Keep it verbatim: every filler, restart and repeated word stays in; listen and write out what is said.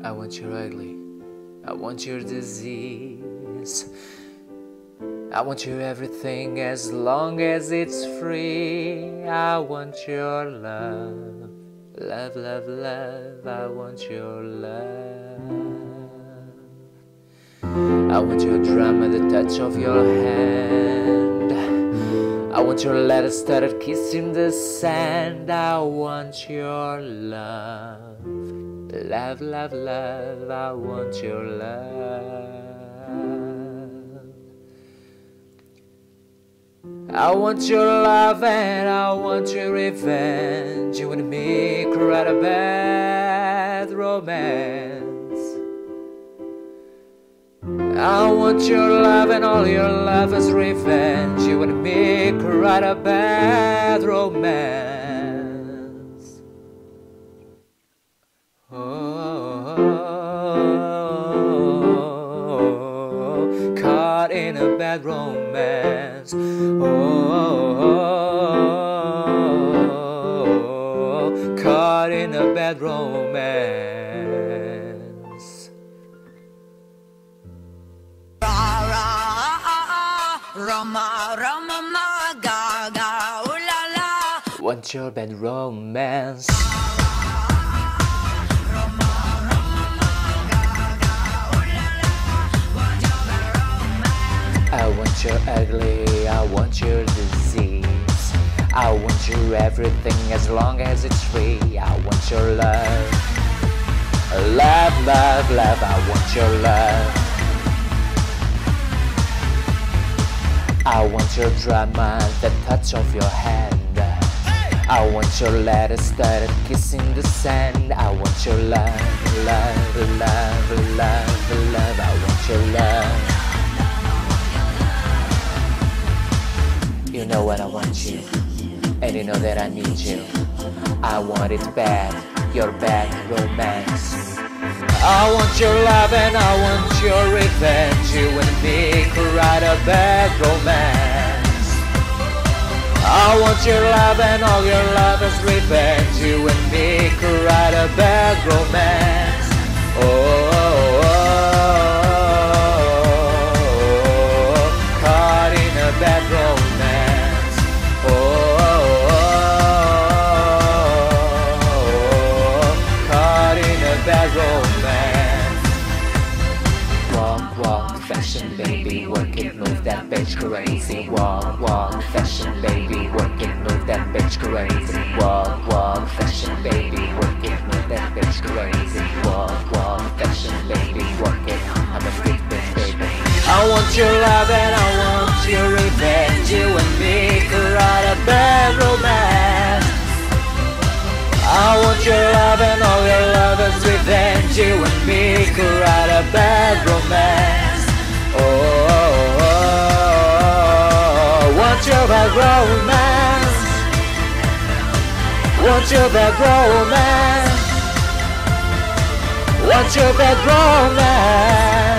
I want your ugly, I want your disease, I want your everything as long as it's free. I want your love, love, love, love, I want your love. I want your drama, the touch of your hand. I want your letters started kissing the sand. I want your love, love, love, love, I want your love. I want your love and I want your revenge. You and me could write a bad romance. I want your love and all your love is revenge. You and me could write a bad romance. Oh, caught in a bad romance. Oh, caught in a bad romance. Roma, Roma, ma, Gaga, ooh la la. Want your bad romance. Roma, Roma, ma, Gaga, ooh la la. Want your bad romance. I want your ugly, I want your disease, I want your everything as long as it's free. I want your love, love, love, love, I want your love. I want your drama, the touch of your hand. I want your letters started kissing the sand. I want your love, love, love, love, love, I want your love. You know what I want you, and you know that I need you. I want it bad, your bad romance. I want your love and I want your revenge. You and me could write a bad romance. I want your love and all your love is revenge. You and me could write a bad romance. Oh, oh, oh, oh, caught in a bad romance. Oh, oh, oh, caught in a bad romance. Walk, walk, fashion baby, work it, move that bitch crazy. Walk, walk, fashion baby, work it, move that bitch crazy. Walk, walk, fashion baby, work it, move that bitch crazy. Walk, walk, fashion baby, work it, I'm a freak bitch baby. I want your love and I want your revenge. You and me could write a bad romance. I want your love and all your love is revenge. You and me could write a bad romance. Oh, oh, oh, want your bad romance. Want your bad romance. Want your bad romance.